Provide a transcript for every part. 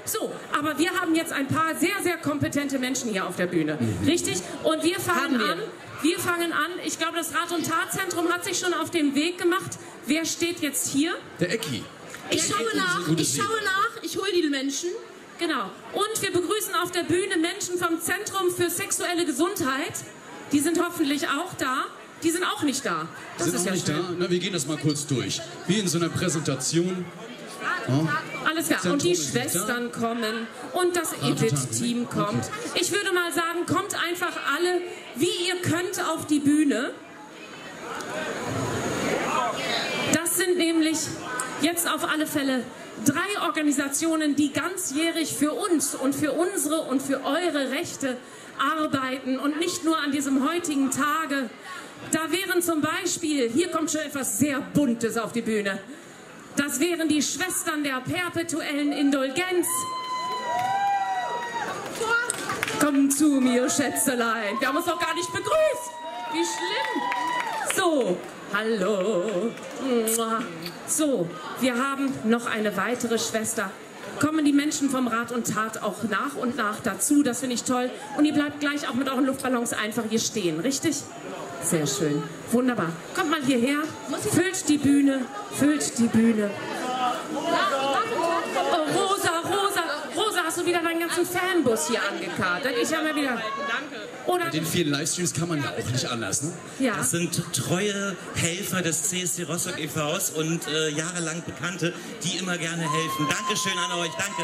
So, aber wir haben jetzt ein paar sehr, sehr kompetente Menschen hier auf der Bühne. Richtig? Und wir fangen an. Wir fangen an. Ich glaube, das Rat- und Tatzentrum hat sich schon auf den Weg gemacht. Wer steht jetzt hier? Der Ecki. Ich schaue nach. Ich hole die Menschen. Genau. Und wir begrüßen auf der Bühne Menschen vom Zentrum für sexuelle Gesundheit. Die sind hoffentlich auch da. Die sind auch nicht da. Das ist ja nicht da. Na, wir gehen das mal kurz durch. Wie in so einer Präsentation. Alles klar. Und die Schwestern kommen und das Edit-Team kommt. Ich würde mal sagen, kommt einfach alle, wie ihr könnt, auf die Bühne. Das sind nämlich jetzt auf alle Fälle 3 Organisationen, die ganzjährig für uns und für unsere und für eure Rechte arbeiten und nicht nur an diesem heutigen Tage. Da wären zum Beispiel, hier kommt schon etwas sehr Buntes auf die Bühne. Das wären die Schwestern der perpetuellen Indulgenz. Komm zu mir, Schätzelein. Wir haben uns doch gar nicht begrüßt. Wie schlimm. So, hallo. So, wir haben noch eine weitere Schwester. Kommen die Menschen vom Rat und Tat auch nach und nach dazu. Das finde ich toll. Und ihr bleibt gleich auch mit euren Luftballons einfach hier stehen, richtig? Sehr schön. Wunderbar. Kommt mal hierher. Füllt die Bühne. Füllt die Bühne. Oh, Rosa, hast du wieder deinen ganzen Fanbus hier angekartet? Ich habe mir wieder... Danke. Oder Bei den vielen Livestreams kann man ja auch nicht anders, ne? ja. Das sind treue Helfer des CSD Rostock e.V.s und jahrelang Bekannte, die immer gerne helfen. Dankeschön an euch, danke.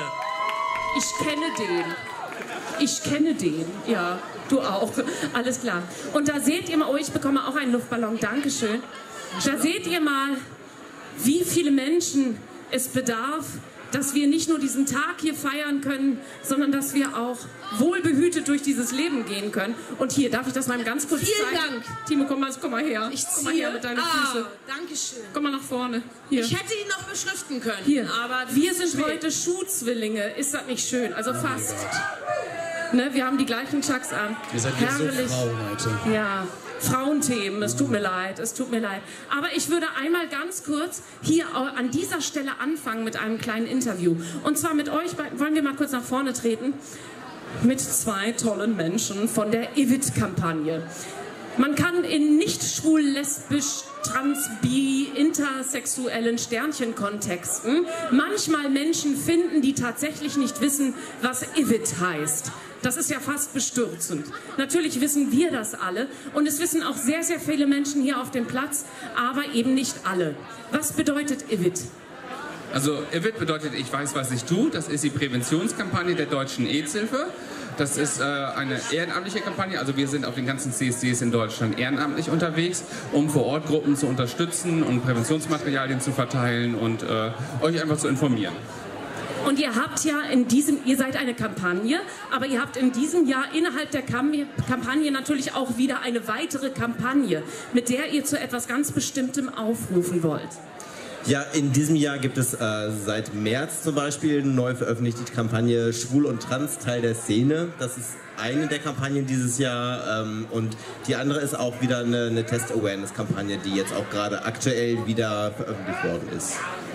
Ich kenne den, ja, du auch, alles klar. Und da seht ihr mal, oh, ich bekomme auch einen Luftballon, Dankeschön. Da seht ihr mal, wie viele Menschen es bedarf, dass wir nicht nur diesen Tag hier feiern können, sondern dass wir auch wohlbehütet durch dieses Leben gehen können. Und hier, darf ich das mal ganz kurz zeigen? Vielen Dank. Timo, komm mal her. Komm mal her mit deinen Füßen. Dankeschön. Komm mal nach vorne. Hier. Ich hätte ihn noch beschriften können. Hier. Aber Wir sind heute Schuhzwillinge. Ist das nicht schön? Also fast. Ne, wir haben die gleichen Chucks an. Ihr seid jetzt so Frauen heute. Ja, Frauenthemen, es tut mir leid, es tut mir leid. Aber ich würde einmal ganz kurz hier an dieser Stelle anfangen mit einem kleinen Interview. Und zwar mit euch, wollen wir mal kurz nach vorne treten, mit 2 tollen Menschen von der EVIT-Kampagne. Man kann in nicht schwul, lesbisch, trans, bi, intersexuellen Sternchen-Kontexten manchmal Menschen finden, die tatsächlich nicht wissen, was EVIT heißt. Das ist ja fast bestürzend. Natürlich wissen wir das alle und es wissen auch sehr, sehr viele Menschen hier auf dem Platz, aber eben nicht alle. Was bedeutet EVIT? Also EVIT bedeutet, ich weiß, was ich tue. Das ist die Präventionskampagne der Deutschen AIDS-Hilfe. Das ist eine ehrenamtliche Kampagne, also wir sind auf den ganzen CSDs in Deutschland ehrenamtlich unterwegs, um vor Ort Gruppen zu unterstützen und Präventionsmaterialien zu verteilen und euch einfach zu informieren. Und ihr habt ja ihr seid eine Kampagne, aber ihr habt in diesem Jahr innerhalb der Kampagne natürlich auch wieder eine weitere Kampagne, mit der ihr zu etwas ganz Bestimmtem aufrufen wollt. Ja, in diesem Jahr gibt es seit März zum Beispiel neu veröffentlicht die Kampagne Schwul und Trans Teil der Szene. Das ist eine der Kampagnen dieses Jahr und die andere ist auch wieder eine Test-Awareness-Kampagne, die jetzt auch gerade aktuell wieder veröffentlicht worden ist.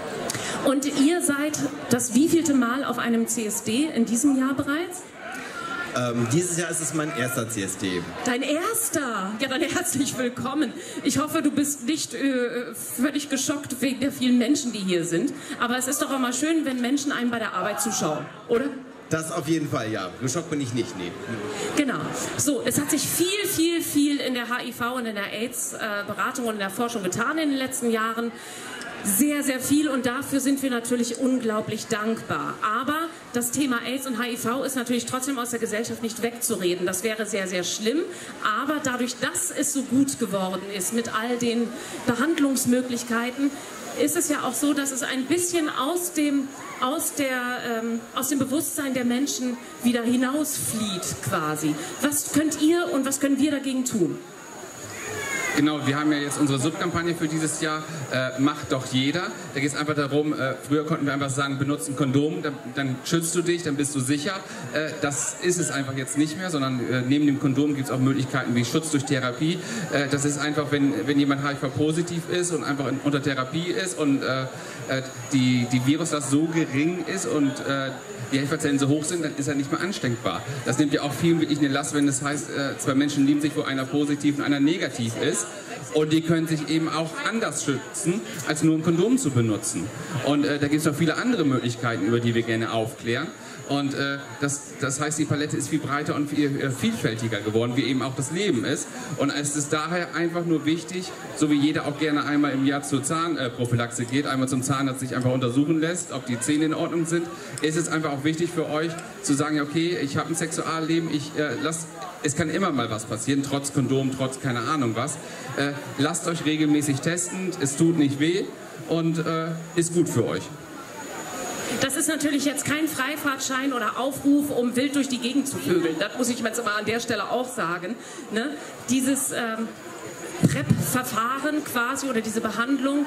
Und ihr seid das wievielte Mal auf einem CSD in diesem Jahr bereits? Dieses Jahr ist es mein erster CSD. Dein erster? Ja, dann herzlich willkommen. Ich hoffe, du bist nicht völlig geschockt wegen der vielen Menschen, die hier sind. Aber es ist doch auch mal schön, wenn Menschen einem bei der Arbeit zuschauen, oder? Das auf jeden Fall, ja. Geschockt bin ich nicht, nee. Genau. So, es hat sich viel in der HIV und in der AIDS-Beratung und in der Forschung getan in den letzten Jahren. Sehr, sehr viel und dafür sind wir natürlich unglaublich dankbar. Aber das Thema AIDS und HIV ist natürlich trotzdem aus der Gesellschaft nicht wegzureden. Das wäre sehr, sehr schlimm. Aber dadurch, dass es so gut geworden ist mit all den Behandlungsmöglichkeiten, ist es ja auch so, dass es ein bisschen aus dem Bewusstsein der Menschen wieder hinausflieht quasi. Was könnt ihr und was können wir dagegen tun? Genau, wir haben ja jetzt unsere Subkampagne für dieses Jahr, macht doch jeder. Da geht es einfach darum, früher konnten wir einfach sagen, benutze ein Kondom, dann schützt du dich, dann bist du sicher. Das ist es einfach jetzt nicht mehr, sondern neben dem Kondom gibt es auch Möglichkeiten wie Schutz durch Therapie. Das ist einfach, wenn jemand HIV-positiv ist und einfach unter Therapie ist und die Viruslast so gering ist und die Helferzellen so hoch sind, dann ist er nicht mehr ansteckbar. Das nimmt ja auch vielen wirklich eine Last, wenn das heißt, zwei Menschen lieben sich, wo einer positiv und einer negativ ist. Und die können sich eben auch anders schützen, als nur ein Kondom zu benutzen. Und da gibt es noch viele andere Möglichkeiten, über die wir gerne aufklären. Und das heißt, die Palette ist viel breiter und viel vielfältiger geworden, wie eben auch das Leben ist. Und es ist daher einfach nur wichtig, so wie jeder auch gerne einmal im Jahr zur Zahnprophylaxe geht, einmal zum Zahnarzt sich einfach untersuchen lässt, ob die Zähne in Ordnung sind, ist es einfach auch wichtig für euch zu sagen, ja, okay, ich habe ein Sexualleben, es kann immer mal was passieren, trotz Kondom, trotz keine Ahnung was. Lasst euch regelmäßig testen, es tut nicht weh und ist gut für euch. Das ist natürlich jetzt kein Freifahrtschein oder Aufruf, um wild durch die Gegend zu vögeln. Das muss ich jetzt mal an der Stelle auch sagen. Ne? Dieses PrEP-Verfahren quasi oder diese Behandlung,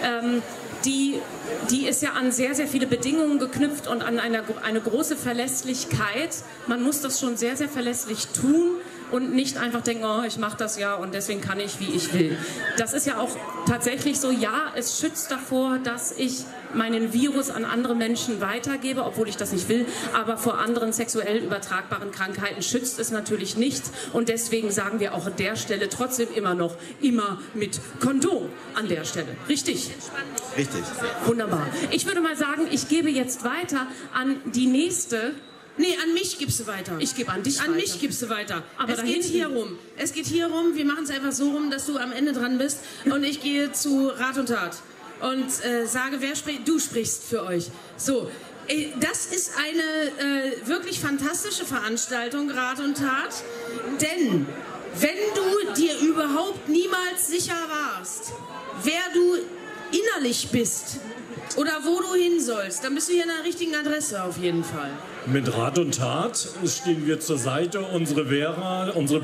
die ist ja an sehr, sehr viele Bedingungen geknüpft und an eine große Verlässlichkeit. Man muss das schon sehr, sehr verlässlich tun und nicht einfach denken, oh, ich mache das ja und deswegen kann ich, wie ich will. Das ist ja auch tatsächlich so, ja, es schützt davor, dass ich meinen Virus an andere Menschen weitergebe, obwohl ich das nicht will, aber vor anderen sexuell übertragbaren Krankheiten schützt es natürlich nicht und deswegen sagen wir auch an der Stelle trotzdem immer noch, immer mit Kondom an der Stelle. Richtig? Richtig. Wunderbar. Ich würde mal sagen, ich gebe jetzt weiter an die nächste. Nee, an mich gibst du weiter. Ich gebe an dich An weiter. mich gibst du weiter. Aber es geht hier rum. Es geht hier rum. Wir machen es einfach so rum, dass du am Ende dran bist. Und ich gehe zu Rat und Tat. Und sage, wer spricht? Du sprichst für euch. So. Das ist eine wirklich fantastische Veranstaltung, Rat und Tat. Denn wenn du dir überhaupt niemals sicher warst, wer du innerlich bist oder wo du hin sollst, dann bist du hier an der richtigen Adresse auf jeden Fall. Mit Rat und Tat stehen wir zur Seite. Unsere Vera, unsere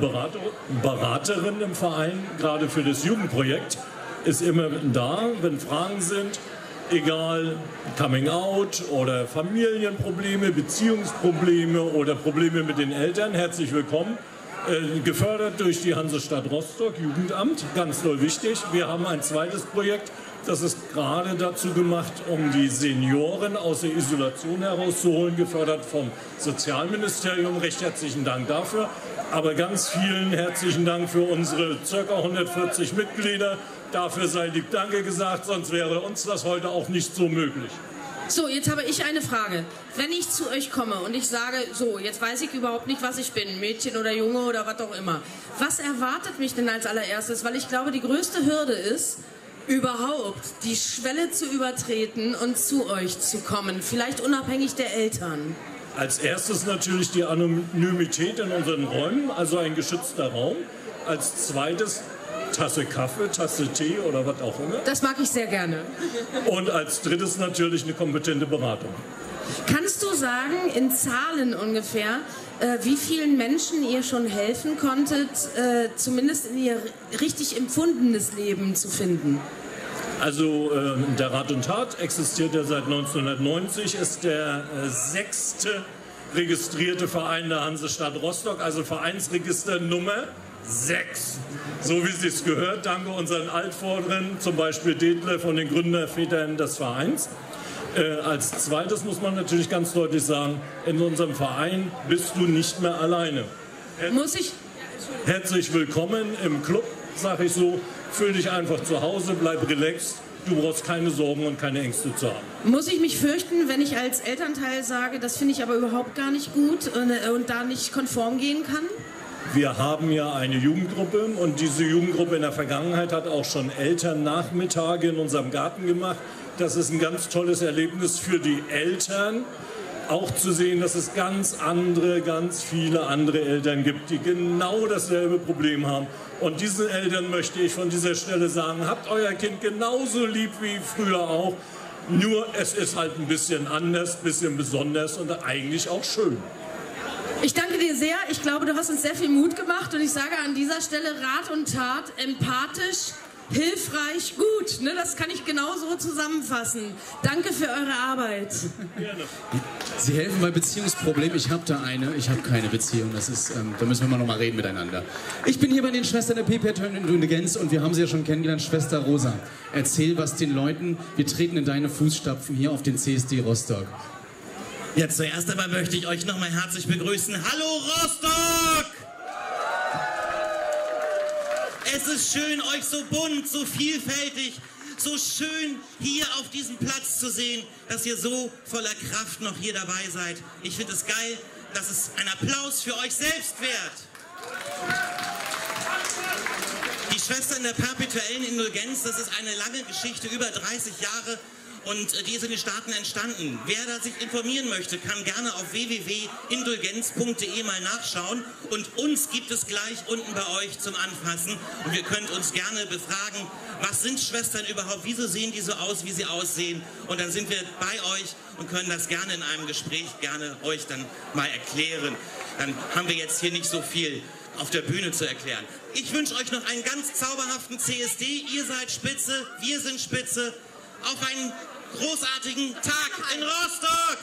Beraterin im Verein, gerade für das Jugendprojekt, ist immer da, wenn Fragen sind, egal Coming Out oder Familienprobleme, Beziehungsprobleme oder Probleme mit den Eltern. Herzlich willkommen. Gefördert durch die Hansestadt Rostock, Jugendamt, ganz doll wichtig. Wir haben ein zweites Projekt, das ist gerade dazu gemacht, um die Senioren aus der Isolation herauszuholen, gefördert vom Sozialministerium. Recht herzlichen Dank dafür. Aber ganz vielen herzlichen Dank für unsere ca. 140 Mitglieder. Dafür sei lieb Danke gesagt, sonst wäre uns das heute auch nicht so möglich. So, jetzt habe ich eine Frage. Wenn ich zu euch komme und ich sage, so, jetzt weiß ich überhaupt nicht, was ich bin, Mädchen oder Junge oder was auch immer. Was erwartet mich denn als allererstes? Weil ich glaube, die größte Hürde ist, überhaupt die Schwelle zu übertreten und zu euch zu kommen. Vielleicht unabhängig der Eltern. Als erstes natürlich die Anonymität in unseren Räumen, also ein geschützter Raum. Als zweites Tasse Kaffee, Tasse Tee oder was auch immer. Das mag ich sehr gerne. Und als drittes natürlich eine kompetente Beratung. Kannst du sagen, in Zahlen ungefähr, wie vielen Menschen ihr schon helfen konntet, zumindest in ihr richtig empfundenes Leben zu finden? Also der Rat und Tat existiert ja seit 1990, ist der 6. registrierte Verein der Hansestadt Rostock, also Vereinsregister Nummer 6. So wie es gehört, danke unseren Altvorderen, zum Beispiel Detlef und den Gründervätern des Vereins. Als zweites muss man natürlich ganz deutlich sagen, in unserem Verein bist du nicht mehr alleine. Herzlich willkommen im Club, sage ich so. Fühl dich einfach zu Hause, bleib relaxed. Du brauchst keine Sorgen und keine Ängste zu haben. Muss ich mich fürchten, wenn ich als Elternteil sage, das finde ich aber überhaupt gar nicht gut und da nicht konform gehen kann? Wir haben ja eine Jugendgruppe und diese Jugendgruppe in der Vergangenheit hat auch schon Elternnachmittage in unserem Garten gemacht. Das ist ein ganz tolles Erlebnis für die Eltern, auch zu sehen, dass es ganz viele andere Eltern gibt, die genau dasselbe Problem haben. Und diesen Eltern möchte ich von dieser Stelle sagen, habt euer Kind genauso lieb wie früher auch, nur es ist halt ein bisschen anders, ein bisschen besonders und eigentlich auch schön. Ich danke dir sehr. Ich glaube, du hast uns sehr viel Mut gemacht und ich sage an dieser Stelle Rat und Tat, empathisch, hilfreich, gut. Ne, das kann ich genau so zusammenfassen. Danke für eure Arbeit. Gerne. Sie helfen bei Beziehungsproblemen. Ich habe da eine, ich habe keine Beziehung. Das ist, da müssen wir mal noch mal reden miteinander. Ich bin hier bei den Schwestern der Perpetuellen Indulgenz und wir haben sie ja schon kennengelernt. Schwester Rosa, erzähl was den Leuten. Wir treten in deine Fußstapfen hier auf den CSD Rostock. Ja, zuerst einmal möchte ich euch nochmal herzlich begrüßen. Hallo Rostock! Es ist schön, euch so bunt, so vielfältig, so schön hier auf diesem Platz zu sehen, dass ihr so voller Kraft noch hier dabei seid. Ich finde es geil, dass es ein Applaus für euch selbst wert. Die Schwestern der Perpetuellen Indulgenz, das ist eine lange Geschichte, über 30 Jahre. Und die ist in den Staaten entstanden. Wer da sich informieren möchte, kann gerne auf www.indulgenz.de mal nachschauen. Und uns gibt es gleich unten bei euch zum Anfassen. Und ihr könnt uns gerne befragen, was sind Schwestern überhaupt, wieso sehen die so aus, wie sie aussehen. Und dann sind wir bei euch und können das gerne in einem Gespräch gerne euch dann mal erklären. Dann haben wir jetzt hier nicht so viel auf der Bühne zu erklären. Ich wünsche euch noch einen ganz zauberhaften CSD. Ihr seid spitze, wir sind spitze. Auf einen großartigen Tag in Rostock!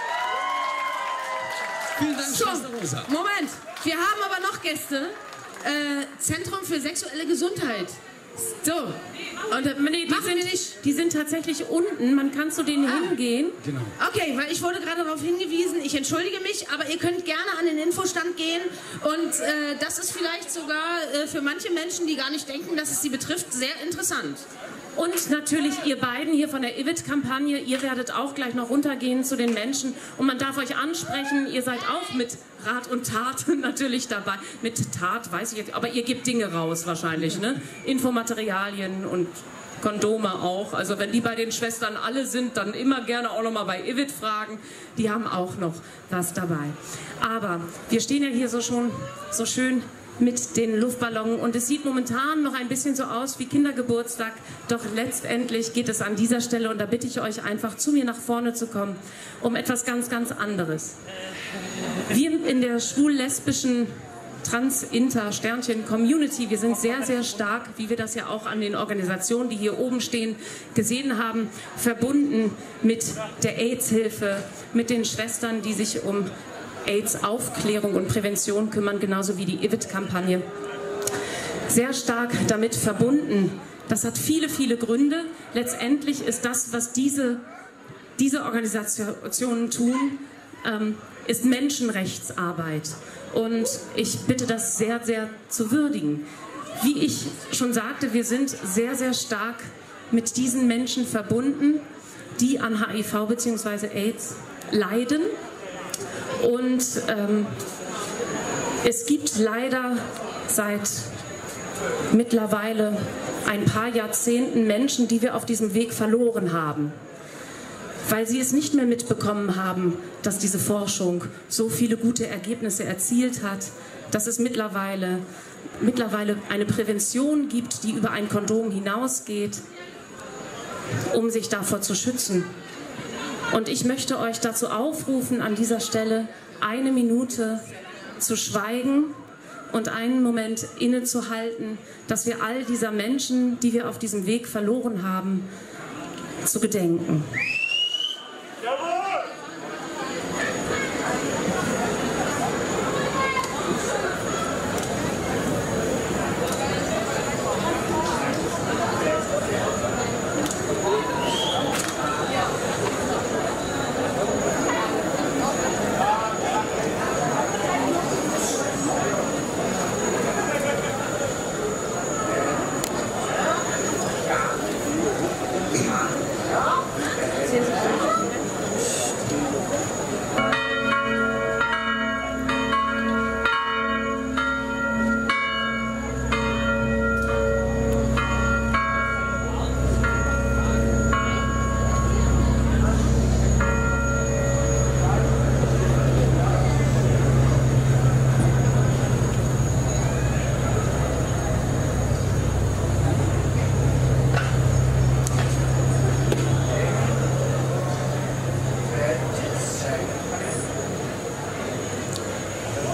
Vielen Dank, So, Schwester Rosa. Moment, wir haben aber noch Gäste. Zentrum für sexuelle Gesundheit. So, Und, nee, die sind tatsächlich unten, man kann zu denen hingehen. Genau. okay, weil ich wurde gerade darauf hingewiesen, ich entschuldige mich, aber ihr könnt gerne an den Infostand gehen und das ist vielleicht sogar für manche Menschen, die gar nicht denken, dass es sie betrifft, sehr interessant. Und natürlich ihr beiden hier von der IVIT-Kampagne, ihr werdet auch gleich noch runtergehen zu den Menschen und man darf euch ansprechen, ihr seid auch mit Rat und Tat natürlich dabei. Mit Tat weiß ich jetzt, aber ihr gebt Dinge raus wahrscheinlich, ne? Infomaterialien und Kondome auch. Also wenn die bei den Schwestern alle sind, dann immer gerne auch nochmal bei IVIT fragen. Die haben auch noch was dabei. Aber wir stehen ja hier so schon so schön mit den Luftballonen und es sieht momentan noch ein bisschen so aus wie Kindergeburtstag, doch letztendlich geht es an dieser Stelle und da bitte ich euch einfach zu mir nach vorne zu kommen, um etwas ganz, ganz anderes. Wir in der schwul-lesbischen Trans-Inter-Sternchen-Community, wir sind sehr, sehr stark, wie wir das ja auch an den Organisationen, die hier oben stehen, gesehen haben, verbunden mit der AIDS-Hilfe, mit den Schwestern, die sich um AIDS-Aufklärung und Prävention kümmern, genauso wie die IVIT-Kampagne. Sehr stark damit verbunden. Das hat viele, viele Gründe. Letztendlich ist das, was diese Organisationen tun, ist Menschenrechtsarbeit. Und ich bitte das sehr, sehr zu würdigen. Wie ich schon sagte, wir sind sehr, sehr stark mit diesen Menschen verbunden, die an HIV bzw. AIDS leiden. Und es gibt leider seit mittlerweile ein paar Jahrzehnten Menschen, die wir auf diesem Weg verloren haben, weil sie es nicht mehr mitbekommen haben, dass diese Forschung so viele gute Ergebnisse erzielt hat, dass es mittlerweile eine Prävention gibt, die über ein Kondom hinausgeht, um sich davor zu schützen. Und ich möchte euch dazu aufrufen, an dieser Stelle 1 Minute zu schweigen und einen Moment innezuhalten, dass wir all dieser Menschen, die wir auf diesem Weg verloren haben, zu gedenken.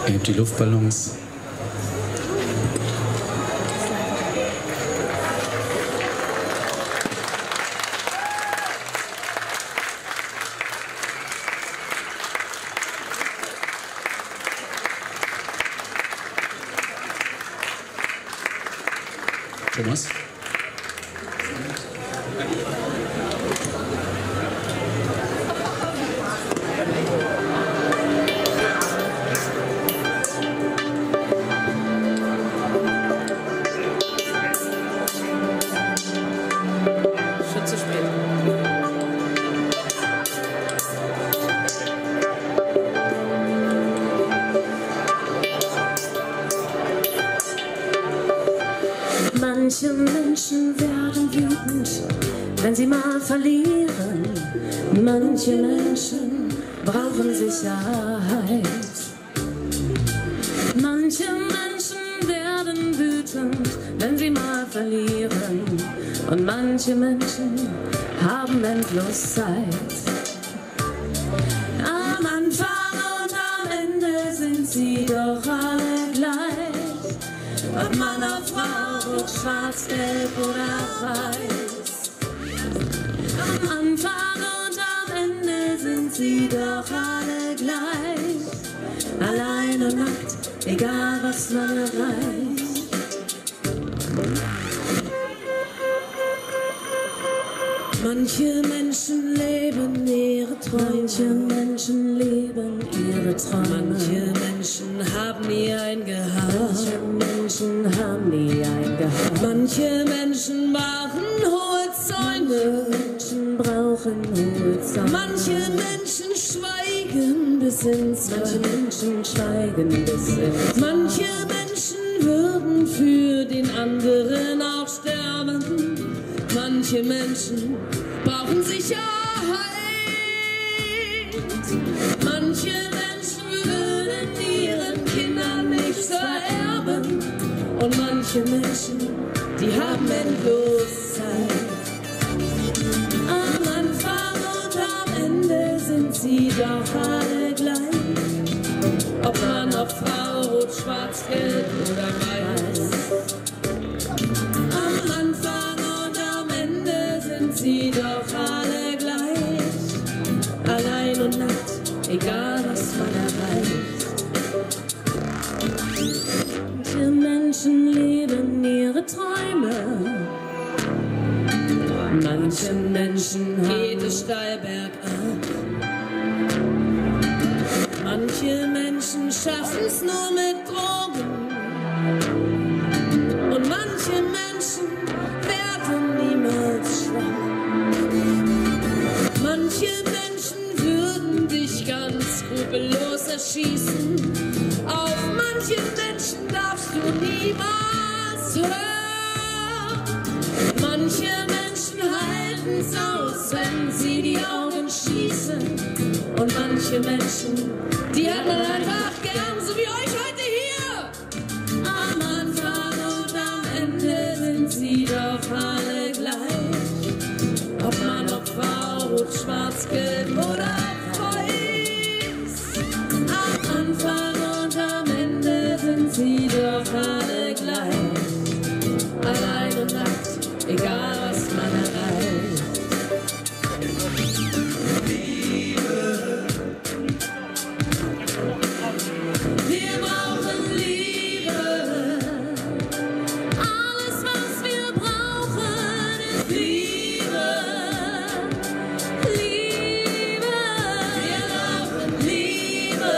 Erhebt die Luftballons. Thomas? Schon zu spät. Manche Menschen werden wütend, wenn sie mal verlieren. Manche Menschen brauchen Sicherheit. Manche Menschen werden wütend, wenn sie mal verlieren. Und manche Menschen haben endlos Zeit. Am Anfang und am Ende sind sie doch alle gleich. Ob Mann oder Frau, schwarz, gelb oder weiß. Am Anfang und am Ende sind sie doch alle gleich. Allein und nackt, egal was man erreicht. Manche Menschen leben ihre Träume. Manche Menschen leben ihre Träume. Manche Menschen haben nie ein Gehalt. Manche Menschen haben nie ein Gehalt. Manche Menschen brauchen hohe Zäune. Menschen brauchen hohe Zäune. Manche Menschen schweigen bis ins Manche Menschen schweigen bis ins Manche Menschen würden für den anderen auch sterben. Manche Menschen brauchen Sicherheit. Manche Menschen würden ihren Kindern nichts vererben. Und manche Menschen, die haben endlos Zeit. Am Anfang und am Ende sind sie doch alle gleich. Ob Mann, ob Frau, rot, schwarz, gelb oder weiß. Am Anfang und am Ende sind sie doch alle gleich. Allein und nackt, egal was man erreicht. Manche Menschen leben ihre Träume. Manche Menschen geht es steil bergab. Manche Menschen schaffen's nur mit Drogen. Und manche Menschen werden niemals schwach. Manche Menschen würden dich ganz skrupellos erschießen. Auf manche Menschen darfst du niemals hören. Manche Menschen halten's aus, wenn sie die Augen schießen. Und manche Menschen, die hat man einfach gern, so wie euch heute hier. Am Anfang und am Ende sind sie doch alle gleich. Ob Mann, ob Frau, rot, schwarz, gelb oder weiß. Am Anfang und am Ende sind sie doch alle gleich. Allein und nackt, egal was man erreicht. Wir brauchen Liebe. Alles, was wir brauchen, ist Liebe. Liebe. Wir brauchen Liebe.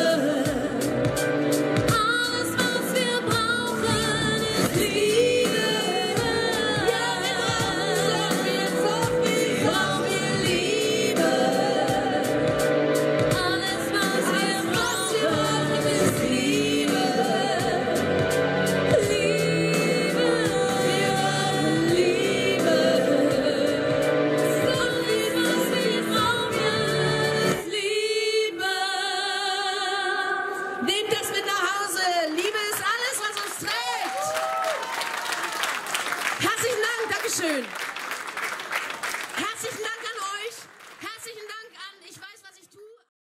Alles, was wir brauchen, ist Liebe. Ja, wir brauchen Liebe. Alles, was wir brauchen, ist Liebe. Liebe, wir brauchen Liebe. So viel, was wir brauchen, ist Liebe. Nehmt das mit nach Hause. Liebe ist alles, was uns trägt. Herzlichen Dank, Dankeschön. Herzlichen Dank.